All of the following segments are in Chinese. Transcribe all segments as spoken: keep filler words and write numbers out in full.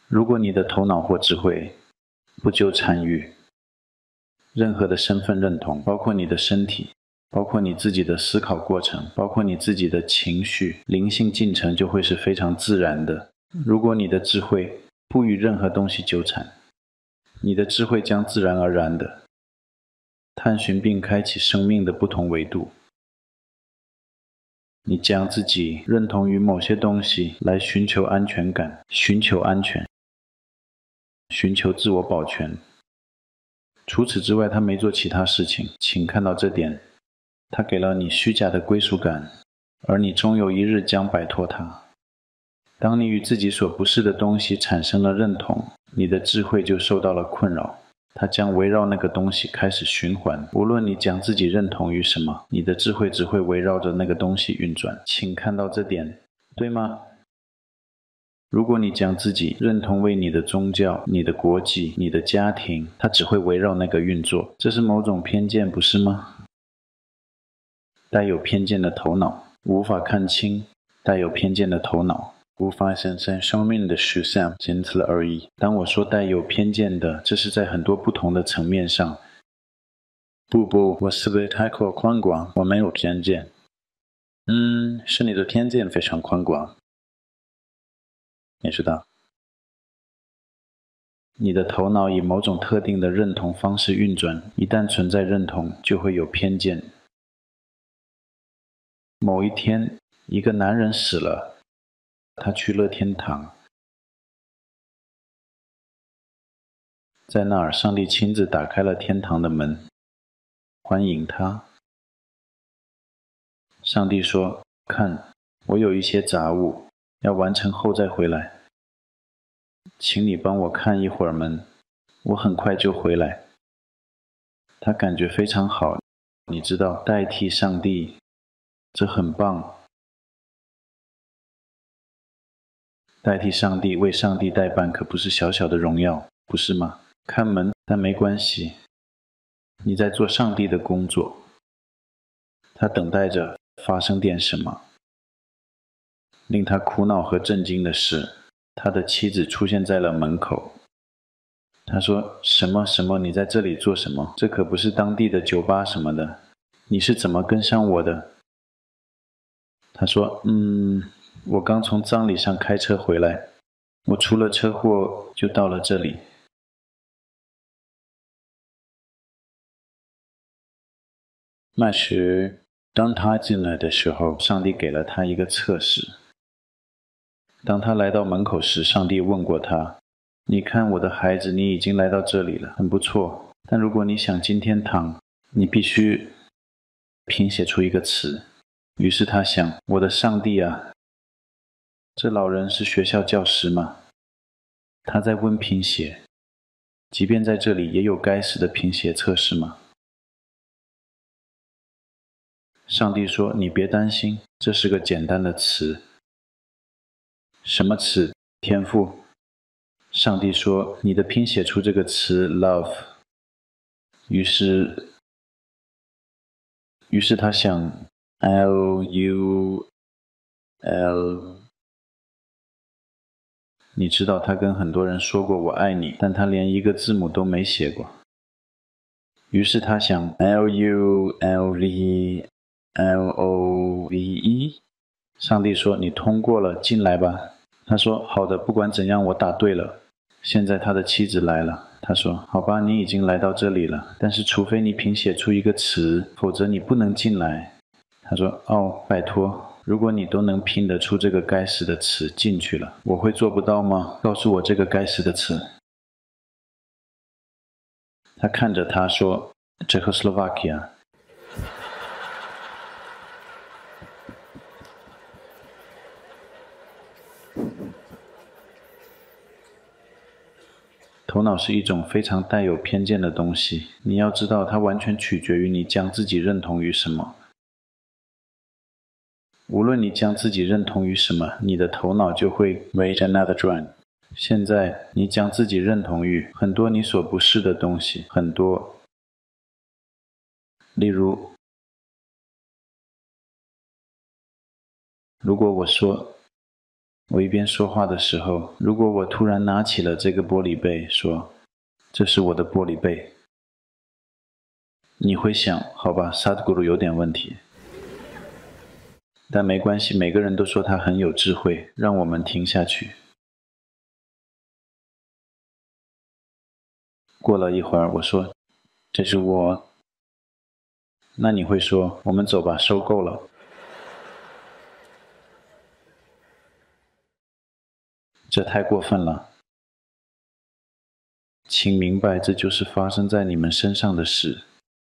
如果你的头脑或智慧不纠缠于任何的身份认同，包括你的身体，包括你自己的思考过程，包括你自己的情绪，灵性进程就会是非常自然的。如果你的智慧不与任何东西纠缠，你的智慧将自然而然的探寻并开启生命的不同维度。你将自己认同于某些东西来寻求安全感，寻求安全，寻求自我保全。除此之外，他没做其他事情，请看到这点。他给了你虚假的归属感，而你终有一日将摆脱它。当你与自己所不是的东西产生了认同，你的智慧就受到了困扰，它将围绕那个东西开始循环。无论你将自己认同于什么，你的智慧只会围绕着那个东西运转。请看到这点，对吗？如果你将自己认同为你的宗教、你的国籍、你的家庭，它只会围绕那个运作。这是某种偏见，不是吗？带有偏见的头脑无法看清，带有偏见的头脑无法想象生命的实相，仅此而已。当我说带有偏见的，这是在很多不同的层面上。不不，我思维太过宽广，我没有偏见。嗯，是你的偏见非常宽广。你知道，你的头脑以某种特定的认同方式运转，一旦存在认同，就会有偏见。某一天，一个男人死了，他去了天堂。在那儿，上帝亲自打开了天堂的门，欢迎他。上帝说：看，我有一些杂物，要完成后再回来。请你帮我看一会儿门，我很快就回来。他感觉非常好，你知道，代替上帝，这很棒。代替上帝，为上帝代办，可不是小小的荣耀，不是吗？看门，但没关系，你在做上帝的工作。他等待着发生点什么。令他苦恼和震惊的是，他的妻子出现在了门口。他说：什么什么？你在这里做什么？这可不是当地的酒吧什么的。你是怎么跟上我的？他说：嗯，我刚从葬礼上开车回来，我出了车祸就到了这里。那时，当他进来的时候，上帝给了他一个测试。当他来到门口时，上帝问过他：你看我的孩子，你已经来到这里了，很不错。但如果你想进天堂，你必须拼写出一个词。于是他想：我的上帝啊，这老人是学校教师吗？他在问拼写，即便在这里也有该死的拼写测试吗？上帝说：你别担心，这是个简单的词。什么词？天赋。上帝说：你的拼写出这个词 love。于是于是他想 L U L。 你知道他跟很多人说过我爱你，但他连一个字母都没写过。于是他想 L U L V L O V E。 上帝说：你通过了，进来吧。他说：好的，不管怎样我答对了。现在他的妻子来了，他说：好吧，你已经来到这里了，但是除非你拼写出一个词，否则你不能进来。他说：哦，拜托，如果你都能拼得出这个该死的词进去了，我会做不到吗？告诉我这个该死的词。他看着他说： Czechoslovakia。 头脑是一种非常带有偏见的东西，你要知道它完全取决于你将自己认同于什么。无论你将自己认同于什么，你的头脑就会 wait another turn。 现在你将自己认同于很多你所不是的东西，很多。例如，如果我说我一边说话的时候，如果我突然拿起了这个玻璃杯，说：“这是我的玻璃杯。”你会想，好吧，萨德古鲁有点问题。但没关系，每个人都说他很有智慧，让我们听下去。过了一会儿，我说：“这是我。”那你会说：“我们走吧，收够了。”这太过分了。请明白，这就是发生在你们身上的事。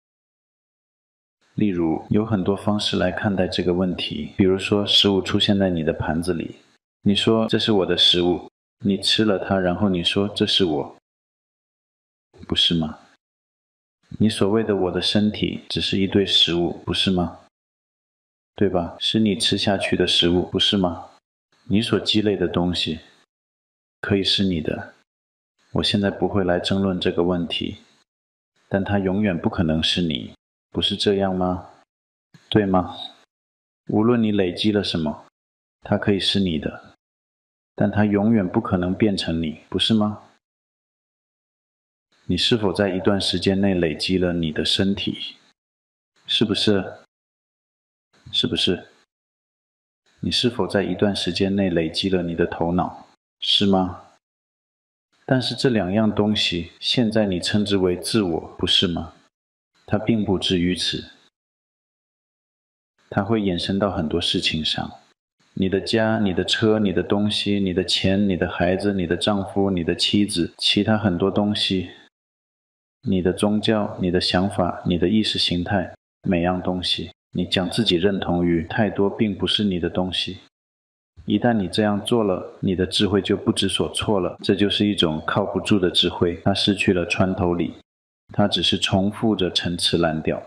例如，有很多方式来看待这个问题。比如说，食物出现在你的盘子里，你说这是我的食物，你吃了它，然后你说这是我，不是吗？你所谓的我的身体只是一堆食物，不是吗？对吧？是你吃下去的食物，不是吗？你所积累的东西可以是你的。我现在不会来争论这个问题，但它永远不可能是你，不是这样吗？对吗？无论你累积了什么，它可以是你的，但它永远不可能变成你，不是吗？你是否在一段时间内累积了你的身体？是不是？是不是？你是否在一段时间内累积了你的头脑？是吗？但是这两样东西，现在你称之为自我，不是吗？它并不止于此，它会衍生到很多事情上。你的家、你的车、你的东西、你的钱、你的孩子、你的丈夫、你的妻子，其他很多东西，你的宗教、你的想法、你的意识形态，每样东西，你将自己认同于太多并不是你的东西。一旦你这样做了，你的智慧就不知所措了。这就是一种靠不住的智慧，它失去了穿透力，它只是重复着陈词滥调。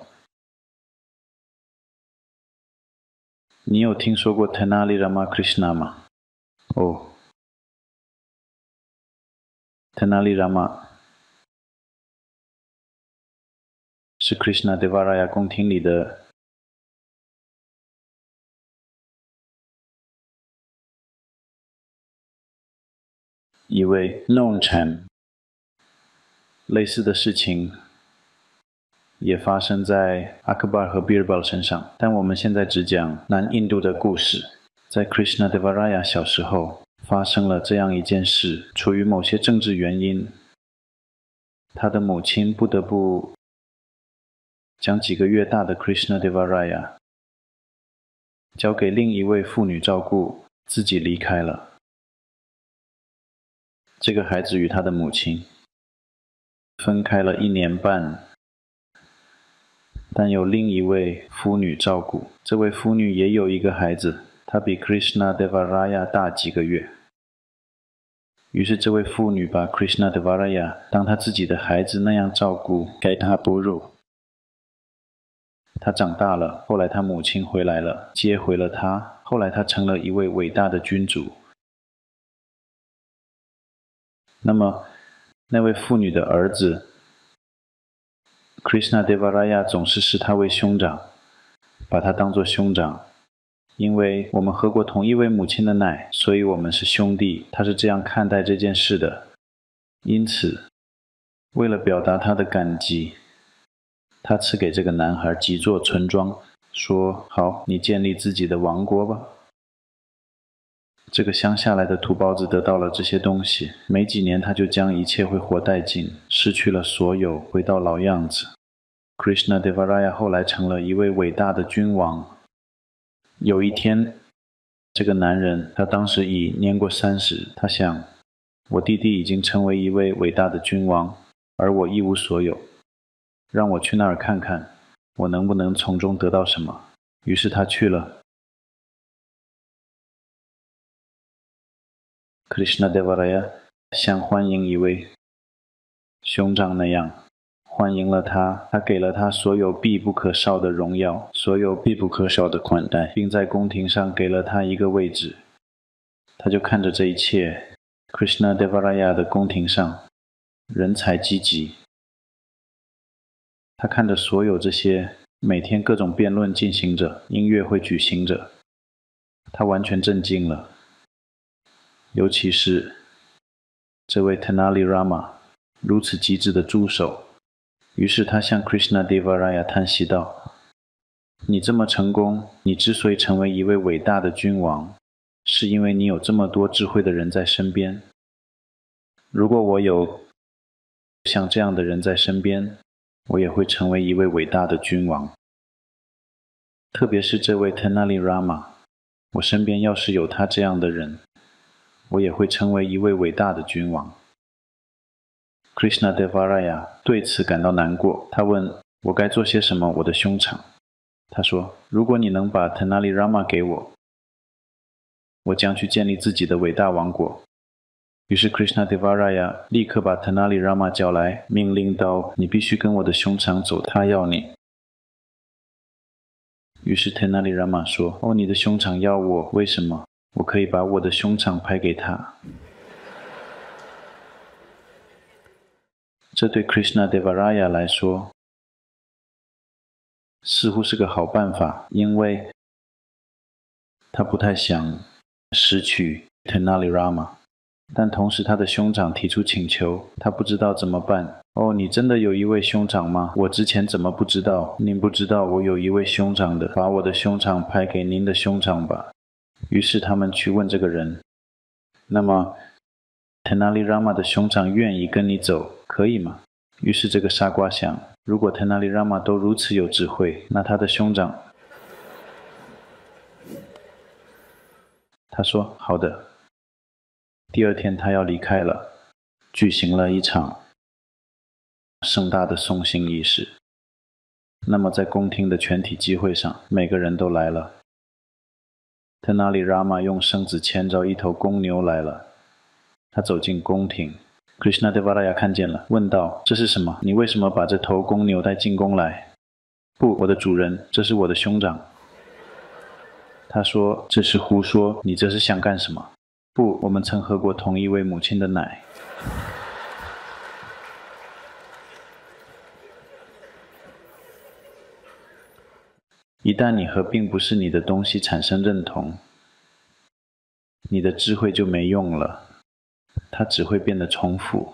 你有听说过 Tenali Ramakrishna 吗？哦 ，Tenali Rama 是 Krishna Devaraya 宫廷里的一位 Nonchen。类似的事情也发生在阿克巴尔和比尔堡身上，但我们现在只讲南印度的故事。在 Krishna Devaraya 小时候发生了这样一件事，出于某些政治原因，他的母亲不得不将几个月大的 Krishna Devaraya 交给另一位妇女照顾，自己离开了。这个孩子与他的母亲分开了一年半，但有另一位妇女照顾。这位妇女也有一个孩子，他比 Krishna Devaraya 大几个月。于是这位妇女把 Krishna Devaraya 当他自己的孩子那样照顾，给他哺乳。他长大了，后来他母亲回来了，接回了他。后来他成了一位伟大的君主。那么那位妇女的儿子 Krishna Devaraya 总是视他为兄长，把他当作兄长。因为我们喝过同一位母亲的奶，所以我们是兄弟。他是这样看待这件事的。因此，为了表达他的感激，他赐给这个男孩几座村庄，说：“好，你建立自己的王国吧。”这个乡下来的土包子得到了这些东西，没几年他就将一切挥霍殆尽，失去了所有，回到老样子。Krishna Devaraya 后来成了一位伟大的君王。有一天，这个男人他当时已年过三十，他想，我弟弟已经成为一位伟大的君王，而我一无所有，让我去那儿看看，我能不能从中得到什么。于是他去了。Krishna Devaraya 像欢迎一位兄长那样欢迎了他，他给了他所有必不可少的荣耀，所有必不可少的款待，并在宫廷上给了他一个位置。他就看着这一切。Krishna Devaraya 的宫廷上人才济济，他看着所有这些，每天各种辩论进行着，音乐会举行着，他完全震惊了。 尤其是这位 Tenali Rama 如此机智的助手。于是他向 Krishnadevaraya 叹息道：你这么成功，你之所以成为一位伟大的君王，是因为你有这么多智慧的人在身边。如果我有像这样的人在身边，我也会成为一位伟大的君王。特别是这位 Tenali Rama， 我身边要是有他这样的人，我也会成为一位伟大的君王。Krishnadevaraya 对此感到难过，他问我该做些什么，我的兄长。他说，如果你能把 Tenali Rama 给我，我将去建立自己的伟大王国。于是 Krishnadevaraya 立刻把 Tenali Rama 叫来，命令道：你必须跟我的兄长走，他要你。于是 Tenali Rama 说：哦，你的兄长要我，为什么？我可以把我的兄长派给他。这对 Krishnadevaraya 来说似乎是个好办法，因为他不太想失去 Tenali Rama， 但同时他的兄长提出请求，他不知道怎么办。哦，你真的有一位兄长吗？我之前怎么不知道？您不知道我有一位兄长的，把我的兄长派给您的兄长吧。于是他们去问这个人，那么 Tenali Rama 的兄长愿意跟你走，可以吗？于是这个傻瓜想，如果 Tenali Rama 都如此有智慧，那他的兄长……他说好的。第二天他要离开了，举行了一场盛大的送行仪式。那么在宫廷的全体集会上，每个人都来了。Tenali Rama 用绳子牵着一头公牛来了。他走进宫廷， Krishnadevaraya 看见了，问道：这是什么？你为什么把这头公牛带进宫来？不，我的主人，这是我的兄长。他说：这是胡说，你这是想干什么？不，我们曾喝过同一位母亲的奶。一旦你和并不是你的东西产生认同，你的智慧就没用了，它只会变得重复。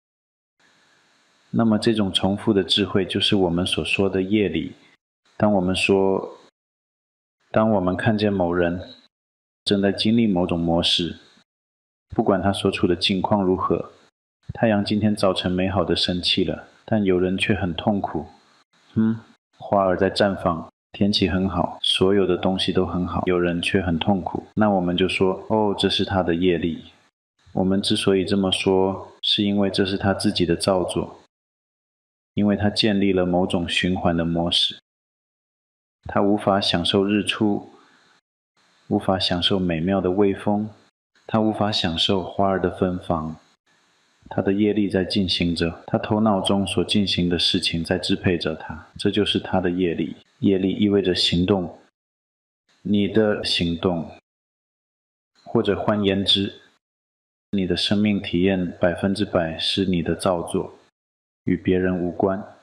那么这种重复的智慧就是我们所说的业力。当我们说，当我们看见某人正在经历某种模式，不管他所处的境况如何，太阳今天早晨美好的升起了，但有人却很痛苦。嗯，花儿在绽放，天气很好，所有的东西都很好，有人却很痛苦。那我们就说，哦，这是他的业力。我们之所以这么说，是因为这是他自己的造作，因为他建立了某种循环的模式。他无法享受日出，无法享受美妙的微风，他无法享受花儿的芬芳。他的业力在进行着，他头脑中所进行的事情在支配着他，这就是他的业力。业力意味着行动，你的行动，或者换言之，你的生命体验百分之百是你的造作，与别人无关。